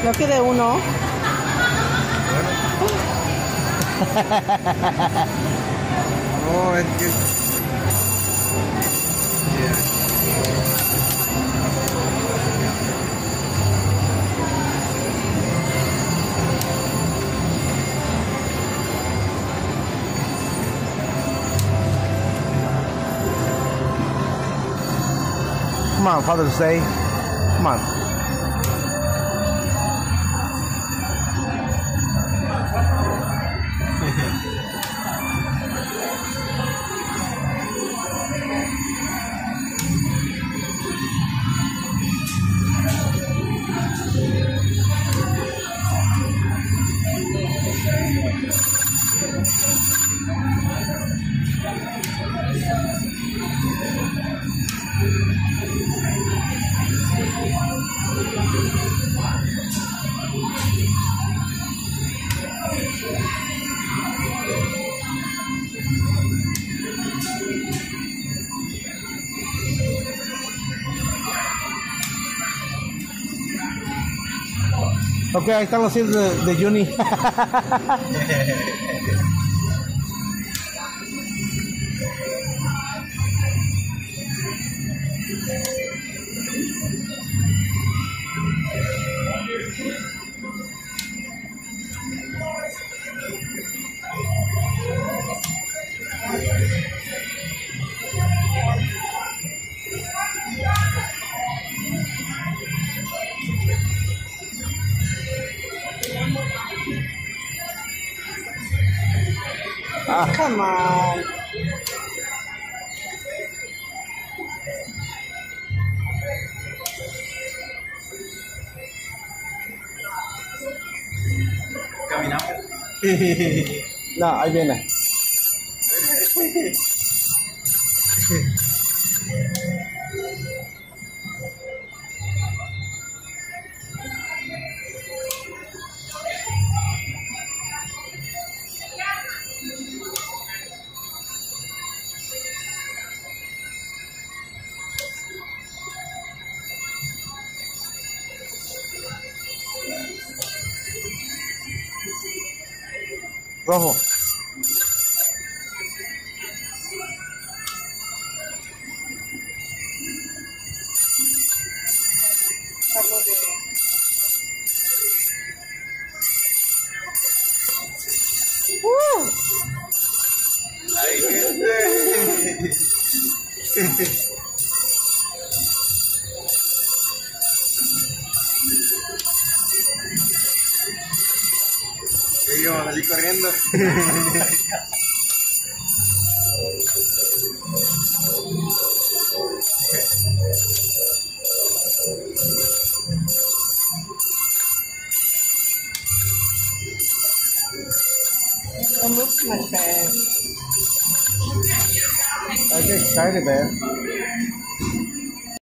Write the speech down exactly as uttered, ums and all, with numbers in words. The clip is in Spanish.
Yo quedé uno. No, es que... Come on, Father's Day. Come on. Ok, ahí están los hijos de, de Juni. Ah, come on. Caminamos. No, ahí viene. Rojo. Uh. Ay, gente. Yo salí corriendo. I moved my bed. I get excited, man.